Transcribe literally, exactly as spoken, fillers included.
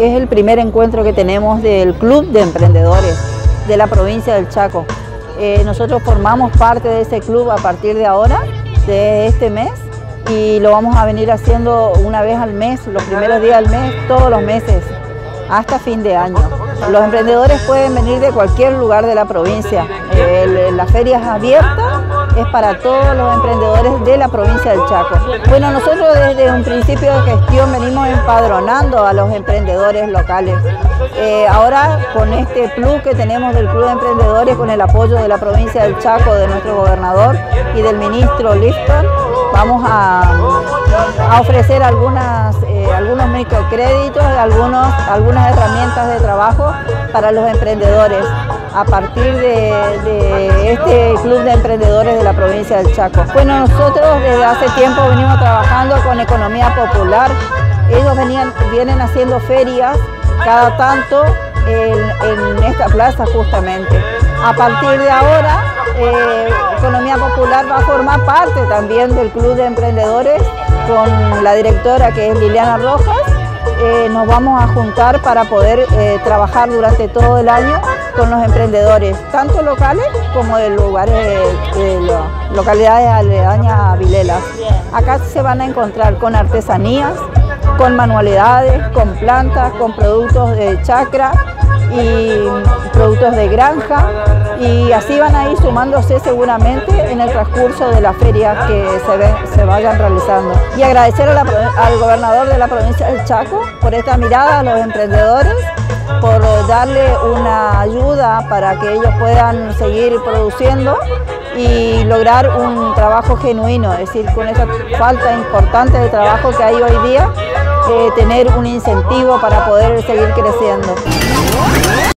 es el primer encuentro que tenemos del Club de Emprendedores de la provincia del Chaco. Eh, nosotros formamos parte de ese club a partir de ahora, de este mes, y lo vamos a venir haciendo una vez al mes, los primeros días del mes, todos los meses, hasta fin de año. Los emprendedores pueden venir de cualquier lugar de la provincia. Eh, la feria es abierta, es para todos los emprendedores de la provincia del Chaco. Bueno, nosotros desde un principio de gestión venimos empadronando a los emprendedores locales. Eh, ahora con este plus que tenemos del Club de Emprendedores, con el apoyo de la provincia del Chaco, de nuestro gobernador y del ministro Lifton, vamos a, a ofrecer algunas, eh, algunos microcréditos, algunos, algunas herramientas de trabajo para los emprendedores a partir de, de este Club de Emprendedores de la provincia del Chaco. Bueno, nosotros desde hace tiempo venimos trabajando con economía popular. Ellos venían, vienen haciendo ferias cada tanto en, en esta plaza justamente. A partir de ahora, eh, Economía Popular va a formar parte también del Club de Emprendedores con la directora, que es Liliana Rojas. Eh, nos vamos a juntar para poder eh, trabajar durante todo el año con los emprendedores, tanto locales como de lugares, de lo, localidades aledañas a Vilela. Acá se van a encontrar con artesanías, con manualidades, con plantas, con productos de chacra y productos de granja, y así van a ir sumándose seguramente en el transcurso de las ferias que se, ven, se vayan realizando. Y agradecer a la, al gobernador de la provincia del Chaco por esta mirada a los emprendedores, por darle una ayuda para que ellos puedan seguir produciendo y lograr un trabajo genuino, es decir, con esa falta importante de trabajo que hay hoy día, eh, tener un incentivo para poder seguir creciendo.